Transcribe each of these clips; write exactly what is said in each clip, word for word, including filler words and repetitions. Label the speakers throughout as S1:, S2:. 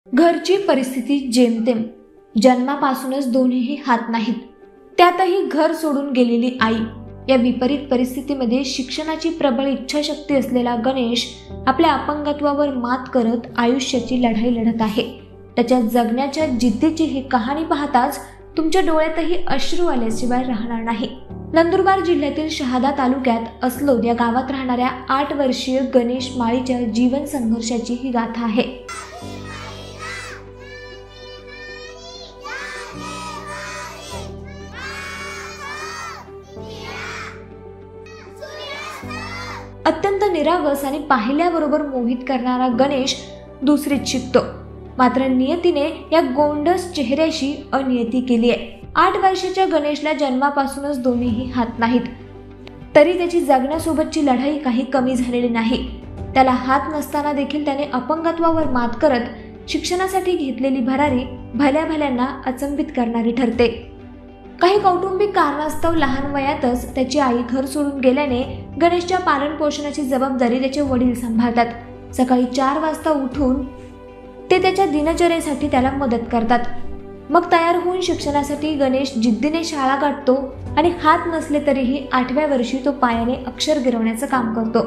S1: घरची परिस्थिती जेमतेम, जन्मापासूनच दोन्हीही हात नाहीत, त्यातही घर सोडून गेलेली आई. या विपरीत परिस्थितीमध्ये शिक्षणाची प्रबळ इच्छाशक्ती असलेला गणेश आपल्या अपंगत्वावर मात करत आयुष्याची लढाई लढत आहे. त्याच्या जगण्याच्या जिद्दीची ही कहाणी पाहताच तुमच्या डोळ्यातही अश्रू आल्याशिवाय राहणार नाही. नंदुरबार जिल्ह्यातील शहादा तालुक्यात अस्लोद या गावात राहणाऱ्या आठ वर्षीय गणेश माळीच्या जीवन संघर्षाची ही गाथा आहे. अत्यंत निरागस आणि पाहिल्याबरोबर मोहित करणारा गणेश दुसरीत शिकतो. मात्र नियतीने या गोंडस चेहऱ्याशी अनियती केली आहे. आठ वर्षाच्या गणेशला जन्मापासूनच दोन्हीही हात नाहीत, तरी त्याची जगण्यासोबतची लढाई काही कमी झालेली नाही. त्याला हात नसताना देखील त्याने अपंगत्वावर मात करत शिक्षणासाठी घेतलेली भरारी भल्या भल्यांना अचंबित करणारी ठरते. काही कौटुंबिक कारणास्तव लहान वयातच त्याची आई घर सोडून गेल्याने गणेशच्या पालन पोषणाची जबाबदारी त्याचे वडील सांभाळतात. सकाळी चार वाजता उठून ते त्याच्या दिनचर्येसाठी त्याला मदत करतात. मग तयार होऊन शिक्षणासाठी गणेश जिद्दीने शाळा गाठतो आणि हात नसले तरीही आठव्या वर्षी तो पायाने अक्षर गिरवण्याचं काम करतो.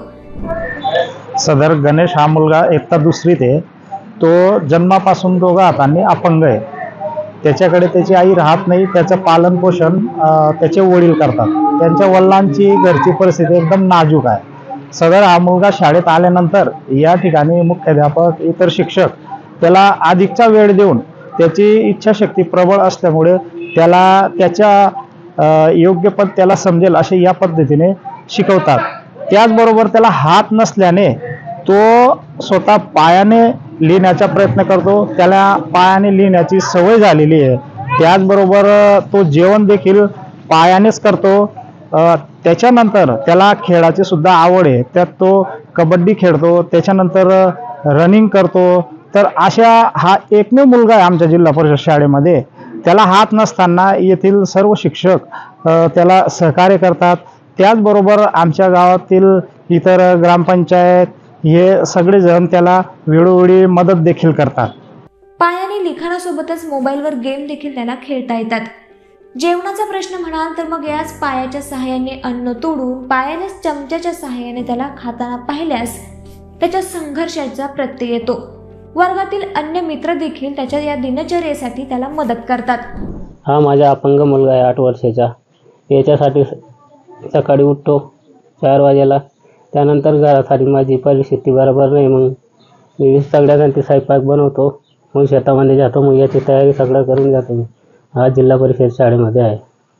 S2: सदर गणेश हा मुलगा एकटा दुसरीत आहे. तो जन्मापासून दोघा हातांनी अपंग आहे. त्याच्याकडे त्याची आई राहत नाही. त्याचं पालन पोषण त्याचे वडील करतात. त्यांच्या वडिलांची घरची परिस्थिती एकदम नाजूक आहे. सदर हा मुलगा शाळेत आल्यानंतर या ठिकाणी मुख्याध्यापक, इतर शिक्षक त्याला अधिकचा वेळ देऊन त्याची इच्छाशक्ती प्रबळ असल्यामुळे त्याला त्याच्या योग्य पद त्याला समजेल असे या पद्धतीने शिकवतात. त्याचबरोबर त्याला हात नसल्याने तो स्वतः पायाने लिहिण्याचा प्रयत्न करतो. त्याला पायाने लिहिण्याची सवय झालेली आहे. त्याचबरोबर तो जेवण देखील पायानेच करतो. त्याच्यानंतर त्याला खेळाची सुद्धा आवड आहे. त्यात तो कबड्डी खेळतो, त्याच्यानंतर रनिंग करतो. तर अशा हा एकमेव मुलगा आहे आमच्या जिल्हा परिषद शाळेमध्ये. त्याला हात नसताना येथील सर्व शिक्षक त्याला सहकार्य करतात. त्याचबरोबर आमच्या गावातील इतर ग्रामपंचायत हे सगळेजण त्याला वेळोवेळी मदत देखील करतात.
S1: पायाने लिखाणासोबतच मोबाईलवर गेम देखील त्याला खेळता येतात. जेवणाचा प्रश्न म्हणाल तर मग याच पायाच्या सहाय्याने अन्न तोडून पायानेच चमच्याच्या सहाय्याने त्याला खाताना पाहिल्यास त्याच्या संघर्षाचा प्रत्यय येतो. वर्गातील अन्य मित्र देखील त्याच्या या दिनचर्येसाठी त्याला मदत करतात.
S3: हा माझा अपंग मुलगा आहे आठ वर्षाचा. याच्यासाठी सकाळी उठतो चार वाजेला. त्यानंतर घरासाठी माझी परिस्थिती बरोबर नाही, मग मी सगळ्यांसाठी स्वयंपाक बनवतो. मग शेतामध्ये जातो. मग याची तयारी सगळं करून जातो. मी हा जिल्हा परिषद शाळेमध्ये आहे.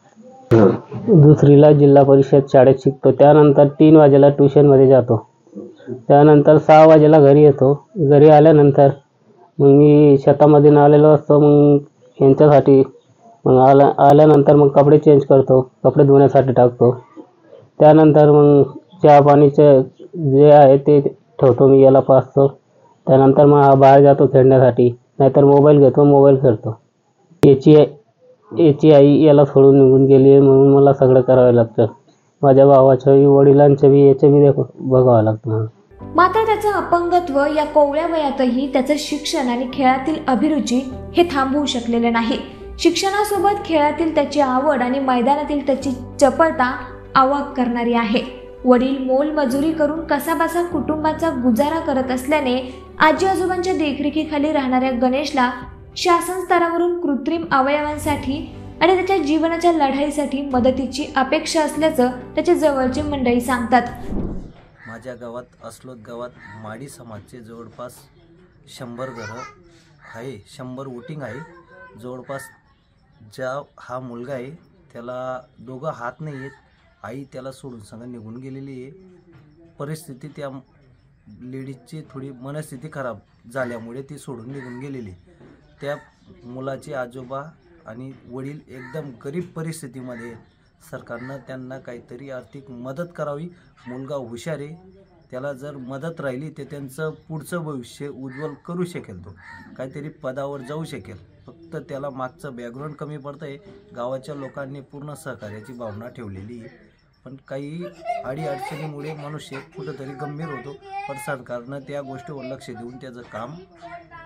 S3: दुसरीला जिल्हा परिषद शाळेत शिकतो. त्यानंतर तीन वाजेला ट्युशनमध्ये जातो. त्यानंतर सहा वाजेला घरी येतो. घरी आल्यानंतर मग मी शेतामध्ये आलेलो असतो. मग यांच्यासाठी मग आल्या आल्यानंतर मग कपडे चेंज करतो, कपडे धुण्यासाठी टाकतो. त्यानंतर मग चहा पाणीचे जे आहे ते ठेवतो, मी याला पाचतो. त्यानंतर मग हा बाहेर जातो खेळण्यासाठी, नाहीतर मोबाईल घेतो, मोबाईल खेळतो. याची याची आई याला सोडून निघून गेली आहे, म्हणून मला सगळं करावं लागतं. माझ्या भावाच्याही वडिलांच्या बी याच्या बी बघावं लागतं मला.
S1: मात्र त्याचं अपंगत्व या कोवळ्या वयातही त्याचं शिक्षण आणि खेळातील अभिरुची हे थांबवू शकलेले नाही. शिक्षणासोबत खेळातील त्याची आवड आणि मैदानातील त्याची चपळता अवाक करणारी आहे. वडील मोलमजुरी करून कसाबसा कुटुंबाचा गुजारा करत असल्याने आजी आजोबांच्या देखरेखीखाली राहणाऱ्या गणेशला शासन स्तरावरून कृत्रिम अवयवांसाठी आणि त्याच्या जीवनाच्या लढाईसाठी मदतीची अपेक्षा असल्याचं त्याच्या जवळची मंडळी सांगतात.
S4: माझ्या गावात अस्लोद गावात माडी समाजचे जवळपास शंभर घरं आहे, शंभर वोटिंग आहे. जवळपास ज्या हा मुलगा आहे त्याला दोघं हात नाही आहेत. आई त्याला सोडून संग निघून गेलेली आहे. परिस्थिती त्या लेडीजची थोडी मनस्थिती खराब झाल्यामुळे ती सोडून निघून गेलेली. त्या मुलाचे आजोबा आणि वडील एकदम गरीब परिस्थितीमध्ये. सरकारनं त्यांना काहीतरी आर्थिक मदत करावी. मुलगा हुशार आहे, त्याला जर मदत राहिली तर त्यांचं पुढचं भविष्य उज्ज्वल करू शकेल. तो काहीतरी पदावर जाऊ शकेल. फक्त त्याला मागचं बॅकग्राऊंड कमी पडतं आहे. गावाच्या लोकांनी पूर्ण सहकार्याची भावना ठेवलेली आहे, पण काही अडीअडचणीमुळे मनुष्य कुठंतरी गंभीर होतो. पण सरकारनं त्या गोष्टीवर लक्ष देऊन त्याचं काम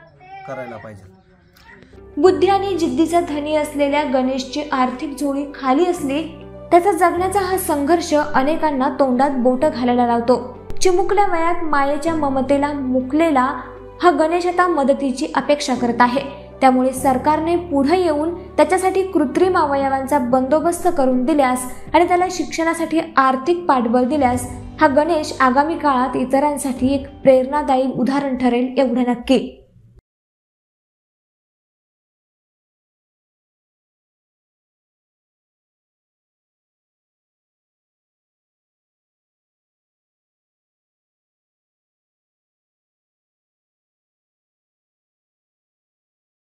S4: करायला पाहिजे.
S1: बुद्धी आणि जिद्दीचा धनी असलेल्या गणेशची आर्थिक झोळी खाली असली त्याचा जगण्याचा हा संघर्ष अनेकांना तोंडात बोट घालायला लावतो. चिमुकल्या वयात मायेच्या ममतेला मुकलेला हा गणेश आता मदतीची अपेक्षा करत आहे. त्यामुळे सरकारने पुढे येऊन त्याच्यासाठी कृत्रिम अवयवांचा बंदोबस्त करून दिल्यास आणि त्याला शिक्षणासाठी आर्थिक पाठबळ दिल्यास हा गणेश आगामी काळात इतरांसाठी एक प्रेरणादायी उदाहरण ठरेल एवढं नक्की.